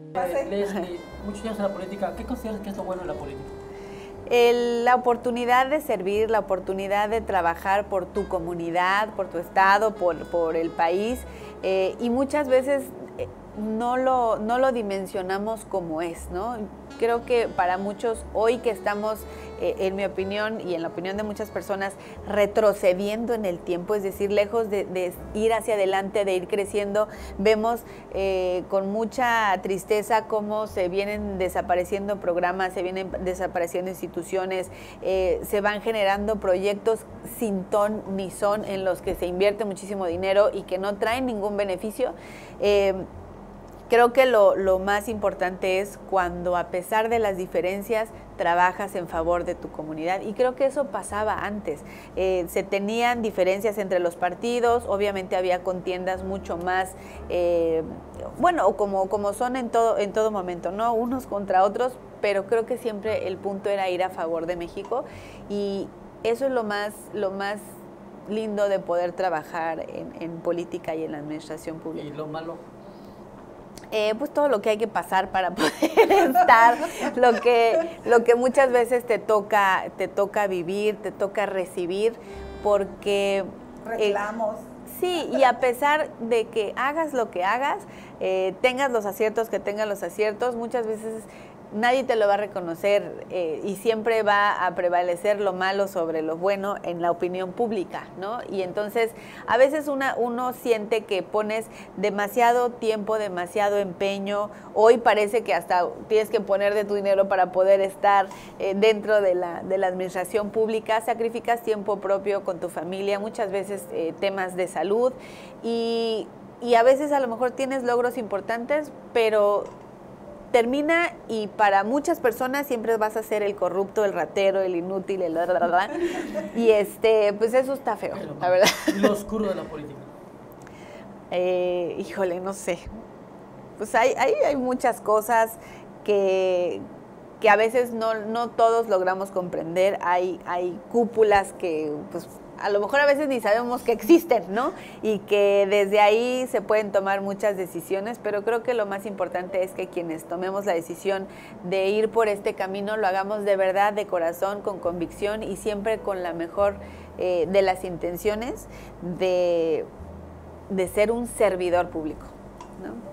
Leslie, muchos años en la política, ¿qué consideras que es lo bueno en la política? La oportunidad de servir, la oportunidad de trabajar por tu comunidad, por tu estado, por el país, y muchas veces no lo dimensionamos como es, ¿no? Creo que para muchos, hoy que estamos, en mi opinión y en la opinión de muchas personas, retrocediendo en el tiempo, es decir, lejos de ir hacia adelante, de ir creciendo, vemos con mucha tristeza cómo se vienen desapareciendo programas, se vienen desapareciendo instituciones, se van generando proyectos sin ton ni son, en los que se invierte muchísimo dinero y que no traen ningún beneficio. Creo que lo más importante es cuando, a pesar de las diferencias, trabajas en favor de tu comunidad, y creo que eso pasaba antes. Se tenían diferencias entre los partidos, obviamente había contiendas mucho más, bueno, como son en todo momento, ¿no? Unos contra otros, pero creo que siempre el punto era ir a favor de México, y eso es lo más lindo de poder trabajar en política y en la administración pública. ¿Y lo malo? Pues todo lo que hay que pasar para poder estar, lo que muchas veces te toca vivir, te toca recibir, porque reclamos. Sí, y a pesar de que hagas lo que hagas, tengas los aciertos que tengas los aciertos, muchas veces nadie te lo va a reconocer, y siempre va a prevalecer lo malo sobre lo bueno en la opinión pública, ¿no? Y entonces a veces uno siente que pones demasiado tiempo, demasiado empeño. Hoy parece que hasta tienes que poner de tu dinero para poder estar dentro de la administración pública. Sacrificas tiempo propio con tu familia, muchas veces temas de salud, y a veces a lo mejor tienes logros importantes, pero termina, y para muchas personas siempre vas a ser el corrupto, el ratero, el inútil, el y pues eso está feo, la verdad. ¿Y lo oscuro de la política? Híjole, no sé. Pues hay muchas cosas que a veces no todos logramos comprender. Hay cúpulas que, pues, a lo mejor a veces ni sabemos que existen, ¿no? Y que desde ahí se pueden tomar muchas decisiones, pero creo que lo más importante es que quienes tomemos la decisión de ir por este camino lo hagamos de verdad, de corazón, con convicción, y siempre con la mejor de las intenciones de ser un servidor público, ¿no?